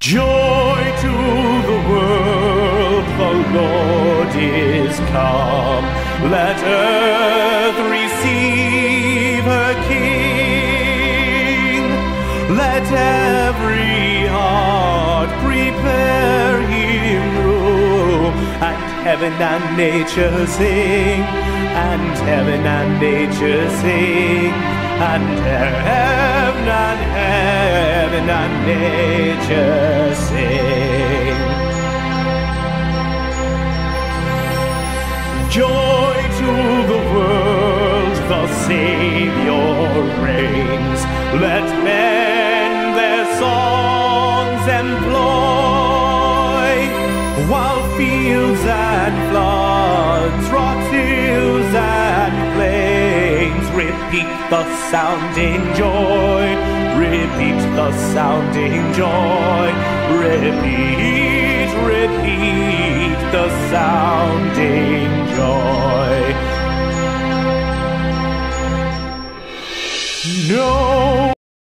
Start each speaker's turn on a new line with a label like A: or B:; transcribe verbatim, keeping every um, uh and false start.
A: Joy to the world, the Lord is come. Let earth receive her King. Let every heart prepare him room. And heaven and nature sing, and heaven and nature sing, and heaven and heaven and nature sing. Joy to the world, the Savior reigns. Let men their songs employ, while fields and floods, rocks, hills and plains repeat the sounding joy, repeat the sounding joy, repeat, repeat the sounding joy. No